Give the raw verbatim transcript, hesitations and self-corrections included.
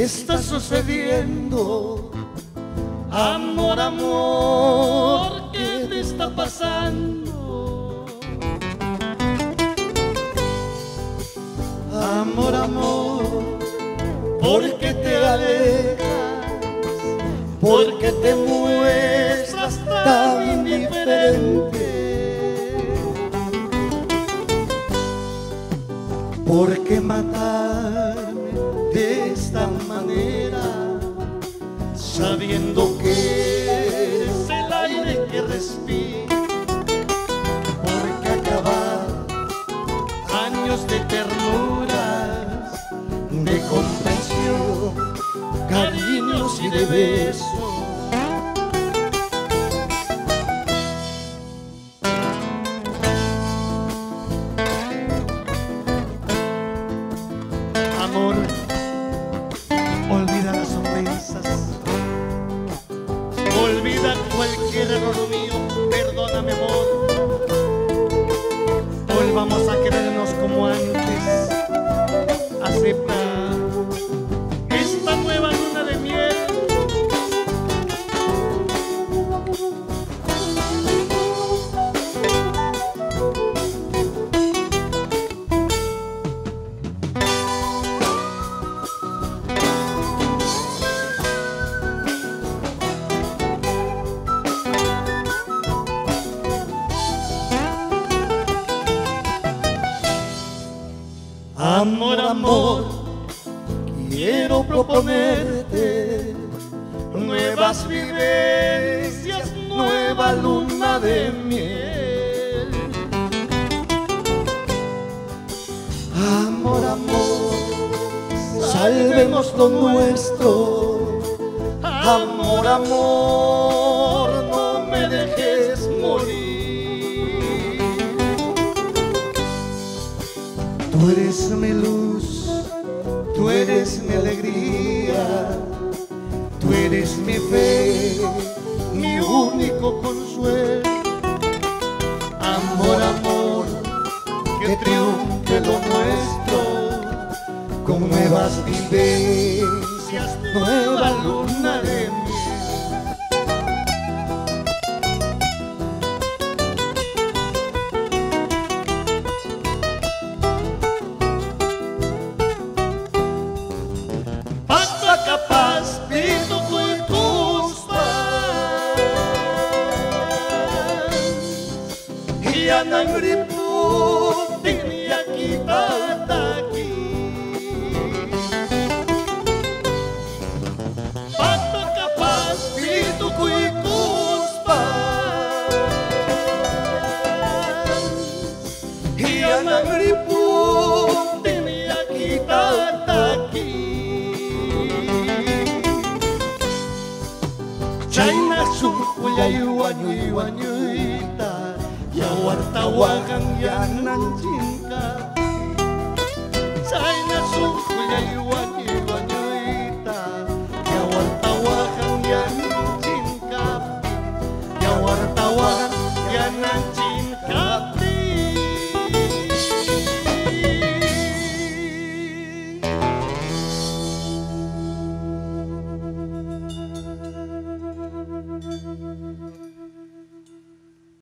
está sucediendo? Amor, amor, ¿qué te está pasando? Amor, amor, ¿por qué te alejas? ¿Por qué te muestras tan indiferente? ¿Por qué matarme de esta manera, sabiendo que es el aire que respiro? ¿Por qué acabar años de ternuras, de comprensión, cariños y de besos? Amor, olvida las ofensas, olvida cualquier error mío, perdóname, amor. Volvamos a querernos como antes, acepta esta nueva luna de miel. Amor, amor, quiero proponerte nuevas vivencias, nueva luna de miel. Amor, amor, salvemos lo nuestro. Amor, amor, no me dejes morir. Tú eres mi luz, tú eres mi alegría, tú eres mi fe, mi único consuelo. Amor, amor, que triunfe lo nuestro, con nuevas vivencias, nueva luna de miel. Yanang ribut dunia kita lagi, pato kapas itu kui kuspan. Yanang ribut dunia kita lagi, China sungkulay wanyoy wanyoy ta. Ya wartawagang yan ng cinta, China